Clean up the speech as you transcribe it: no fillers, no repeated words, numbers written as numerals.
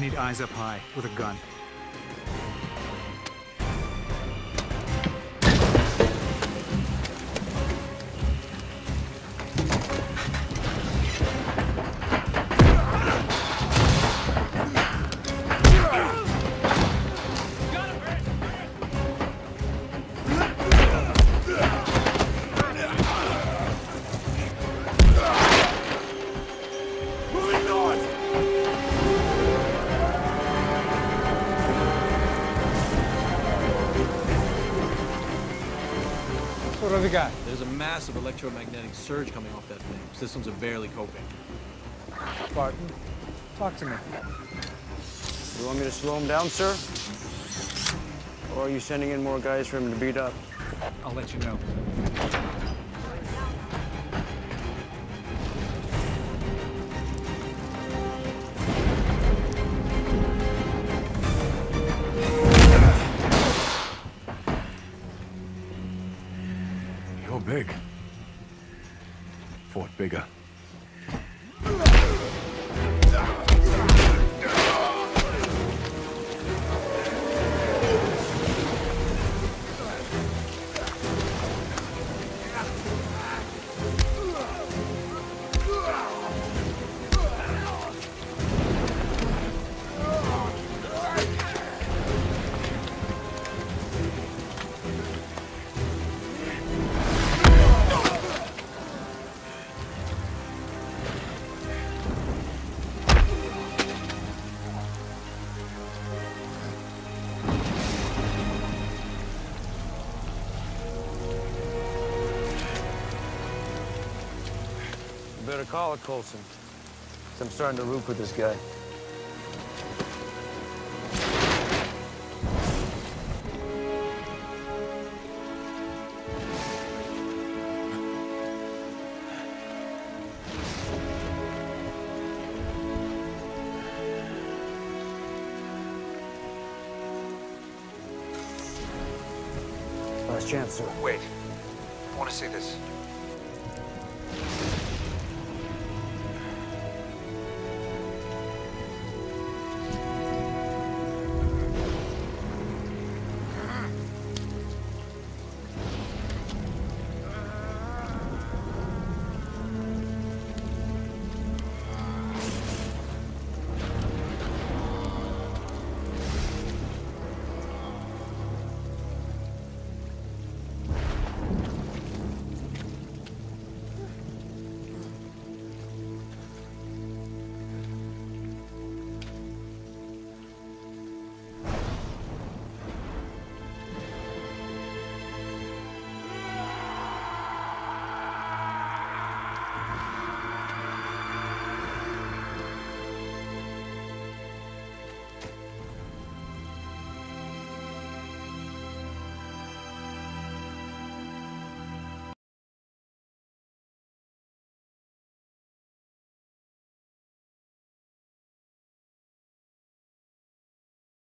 need eyes up high with a gun. What have we got? There's a massive electromagnetic surge coming off that thing. Systems are barely coping. Barton, talk to me. You want me to slow him down, sir? Or are you sending in more guys for him to beat up? I'll let you know. You're big. Fought bigger. You better call it, Coulson. 'Cause I'm starting to root with this guy. Last chance, sir. Wait. I want to see this.